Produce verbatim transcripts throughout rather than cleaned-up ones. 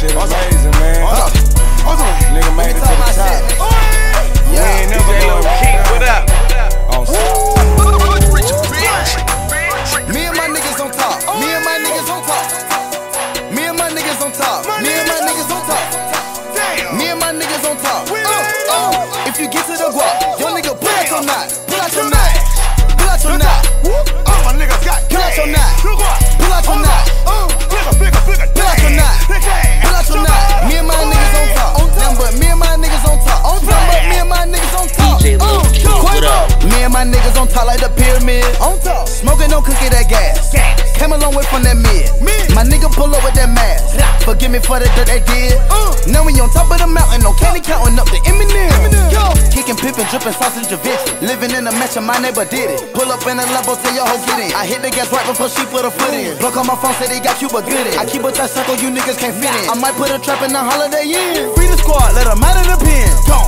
shit amazing, man. Hold up. Hold on. Nigga made it to the top. We ain't never going King, what up? On Me and my niggas on top. Me and my niggas on top. Me and my niggas on top. Me and my niggas on top. Me and my niggas on top. Uh, uh. If you get to the guap, your nigga pull out your knot. Pull out your knot. Pull out your knot. All my niggas got pull out your knot. Pull out your knot. Pull out your knot. Pull out your knot. Me and my niggas on top. Nothing but me and my niggas on top. Nothing but me and my niggas on top. D J Lil Q, what up? Me and my niggas on top like the pyramid. On top. Smoking no cookie that gas. Came a long way from that mid. My nigga pull up with that mask. Forgive me for the dirt they did. Now we on top of the mountain, no candy counting up the Eminem. Kicking, pippin', drippin', sausage of bitch. Living in a mansion, my neighbor did it. Pull up in a Lambo, tell your hoe get in. I hit the gas right before she put her foot in. Block on my phone, say they got you but good it. I keep a tight circle, you niggas can't fit in. I might put a trap in the holiday in. Free the squad, let them out of the pen. Gone,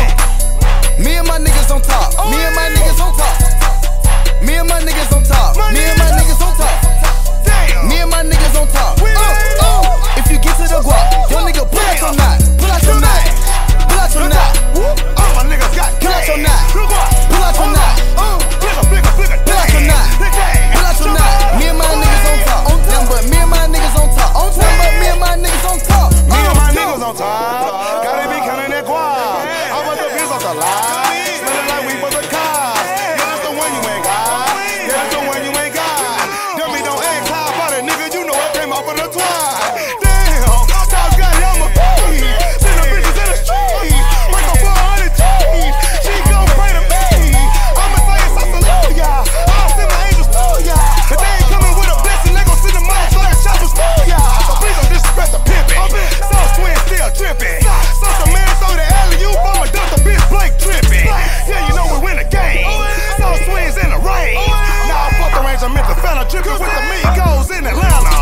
me and my niggas on top. Me and my niggas on top. Me and my niggas on top. Me and my niggas on top. Me and my niggas on top. Uh, uh. If you get to the guap, your nigga pull out your knot. Pull out your knot. Pull out your knot. All my niggas got pull out your knot. Pull out your knot. Pull out your knot. Pull out your knot. Me and my niggas on top. Nothing but me and my niggas on top. Nothing but me and my niggas on top. Me and my niggas on top. Gotta be counting that guap. I want the bills off the line. Smelling like we for the cars. Yeah, that's the one you ain't got. Yeah, that's the one you ain't got. Dummy don't act high about it, nigga. You know I came off of the twine. Damn, South got it on my feet. Send the bitches in the street. Break up four hundred G's. She gon' pray to me. I'ma say it's hallelujah. I'll send my angels to ya. If they ain't coming with a blessing, they gon' send the money so that shoppers to ya. So please don't disrespect the pimpin'. South twin still trippin'. So some man throw the alley-oop, I'ma duck the bitch Blake trippin'. Yeah, you know we win the game. South swings in the rain. Nah, fuck the range, I'm in the Fanta trippin' with the Migos in Atlanta.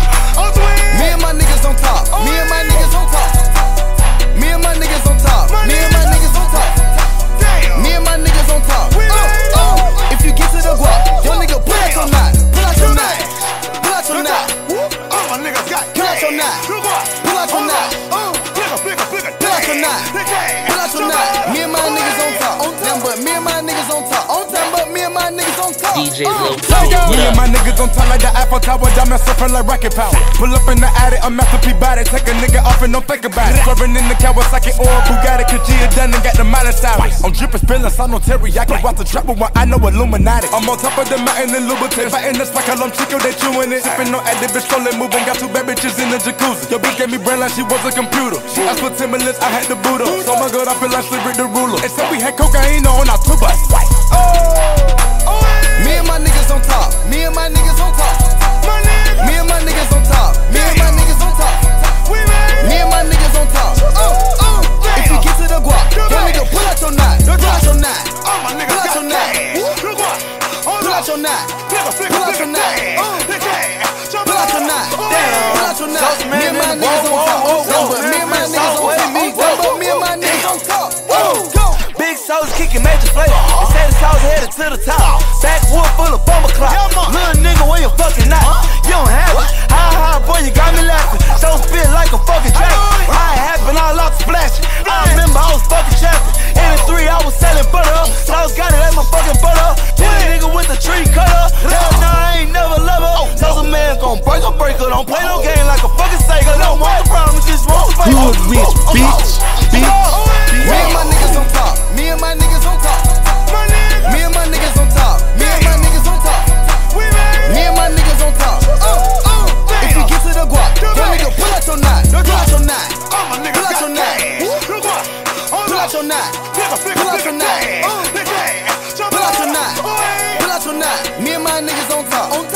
Me and my niggas on top. Me and my niggas on top. Me and my niggas on top. Me and my niggas on top. Me and my niggas on top. Uh, uh. If you get to the guap, your nigga pull out your knot. Pull out your knot. Pull out your knot. All my niggas got pull out your knot. Pull out your knot. Pull out your knot. Pull out your knot. Me and my niggas on top. Nothing but me and my niggas on top. Nothing but me and my niggas on top. D J Lil Q, Me what and up? my niggas on top like the Eiffel Tower, diamond surfing like rocket power. Pull up in the attic, a masterpiece body, take a nigga off and don't think about it. Swerving in the Kawasaki or Bugatti, cause G done and got the mileage towers. I'm drippin' spillin', son, no teriyaki, watch the trap with one I know Illuminati. I'm on top of the mountain in Louboutin, fighting the spike, I'm chico, they chewing it. Sippin' on active, strolling, moving, got two bad bitches in the jacuzzi. Your bitch gave me brain like she was a computer. She asked for Timberlands, I had to boot up. So my god, I feel like sleep with the ruler. And said we had cocaine on our tour bus. Oh, me and my niggas on top. Me and my niggas on top. Me and my niggas on top. Me and my niggas on top. Me and my niggas on top. Uh, uh. If you get to the guap, your nigga pull out your knot. Pull out your knot. Pull out your knot. Pull out your knot. Pull out your knot. Pull out your knot. Pull out your knot. Me and my niggas on top. Me and my niggas on top. Me and my niggas on top. Big sauce kicking major flavor. They say the sauce headed to the top. Backwood full of bumper clock. Little nigga, where you fucking not? You don't have it. High, high, boy, you got me laughing. So spit like a fucking dragon. I ain't happen all out splashing. I remember I was fucking trapping. In the three, I was selling butter. Sauce got it, that's my fucking butter. Hit a nigga with the tree cutter. Hell no, I ain't never love her. So some man gon' break a breaker. Don't play no game like a fucking Sega. No more problem, just roll. Hood rich, bitch, bitch. Me and my niggas on top. Me and my niggas on top. Me and my niggas on top. Me and my niggas on top. Me and my niggas on top. Uh, uh. If you get to the guap, your nigga pull out your knot. Pull out your knot. Pull out your knot. Pull out your knot. Pull out your knot. Pull out your knot. Pull out your knot. Me and my niggas on top.